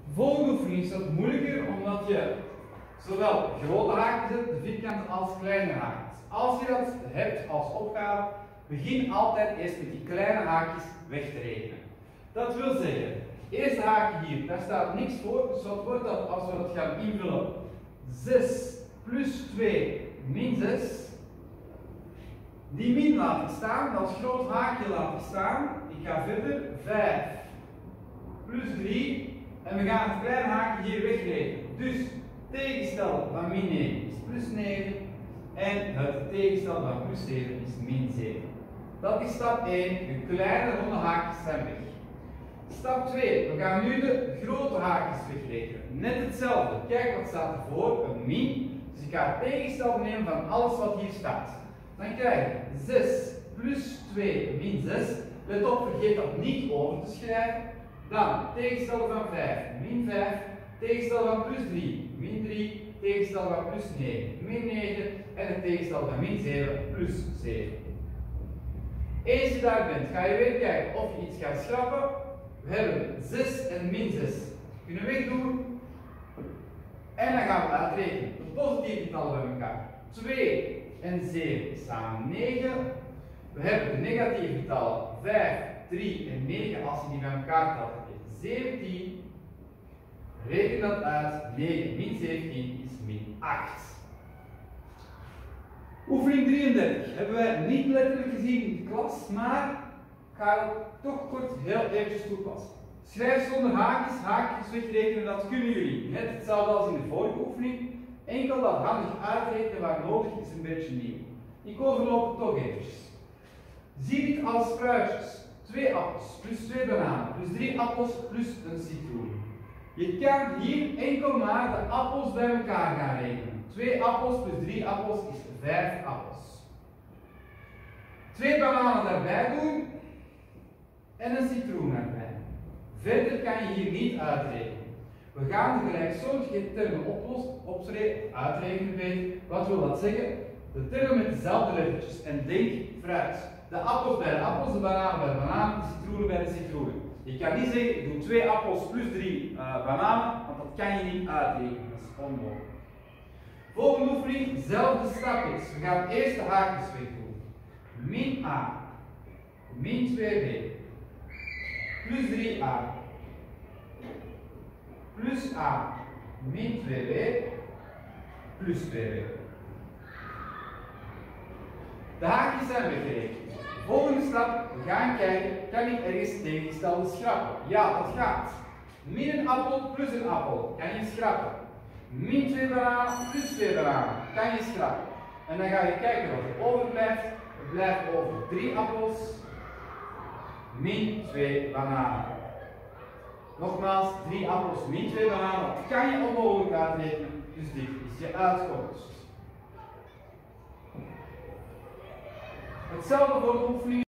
Volgende oefening is wat moeilijker omdat je zowel grote haakjes hebt, de vierkante, als kleine haakjes. Als je dat hebt als opgave, begin altijd eerst met die kleine haakjes weg te rekenen. Dat wil zeggen, eerste haakje hier, daar staat niks voor, dus wat wordt dat als we dat gaan invullen? 6 plus 2 min 6. Die min laat ik staan, dat groot haakje laat ik staan. Ik ga verder, 5 plus 3. En we gaan het kleine haakje hier wegrekenen. Dus tegenstel van min 9 is plus 9. En het tegenstel van plus 7 is min 7. Dat is stap 1. De kleine ronde haakjes zijn weg. Stap 2. We gaan nu de grote haakjes wegrekenen. Net hetzelfde. Kijk wat staat ervoor. Een min. Dus ik ga het tegenstel nemen van alles wat hier staat. Dan krijg je 6 plus 2 min 6. Let op, vergeet dat niet over te schrijven. Dan tegenstel van 5 min 5. Tegenstel van plus 3 min 3. Tegenstel van plus 9 min 9. En het tegenstel van min 7 plus 7. Eens je daar bent, ga je weer kijken of je iets gaat schrappen. We hebben 6 en min 6. Kunnen we wegdoen. En dan gaan we uitrekenen. De positieve getallen bij elkaar. 2 en 7 is samen 9. We hebben de negatieve getallen 5, 3 en 9. Als je die bij elkaar telt, heb je 17. Reken dat uit. 9 min 17 is min 8. Oefening 33 hebben wij niet letterlijk gezien in de klas, maar ik ga het toch kort heel eventjes toepassen. Schrijf zonder haakjes, haakjes wegrekenen, dat kunnen jullie. Net hetzelfde als in de vorige oefening. Enkel dat handig uitrekenen waar nodig is een beetje nieuw. Ik overloop het toch eventjes. Zie dit als spruitjes. 2 appels plus 2 bananen plus 3 appels plus een citroen. Je kan hier enkel maar de appels bij elkaar gaan rekenen. 2 appels plus 3 appels is 5 appels. 2 bananen daarbij doen en een citroen erbij. Verder kan je hier niet uitrekenen. We gaan de gelijksoortige termen uitrekenen. Wat wil dat zeggen? De termen met dezelfde lettertjes. En denk vooruit. De appels bij de appels, de bananen bij de bananen, de citroenen bij de citroenen. Je kan niet zeggen, ik doe 2 appels plus 3 bananen, want dat kan je niet uitrekenen. Dat is onmogelijk. Volgende oefening, dezelfde stapjes. We gaan eerst de haakjes wegdoen. Min a, min 2b, plus 3a, plus a, min 2b, plus 2b. De haakjes zijn weggerekend. Volgende stap, we gaan kijken, kan ik ergens tegengestelde schrappen? Ja, dat gaat. Min een appel plus een appel, kan je schrappen. Min 2 bananen plus 2 bananen, kan je schrappen. En dan ga je kijken wat er overblijft. Er blijft over 3 appels, min 2 bananen. Nogmaals, 3 appels min 2 bananen, dat kan je onmogelijk uitrekenen, dus dit is je uitkomst. Hetzelfde voor de oefening.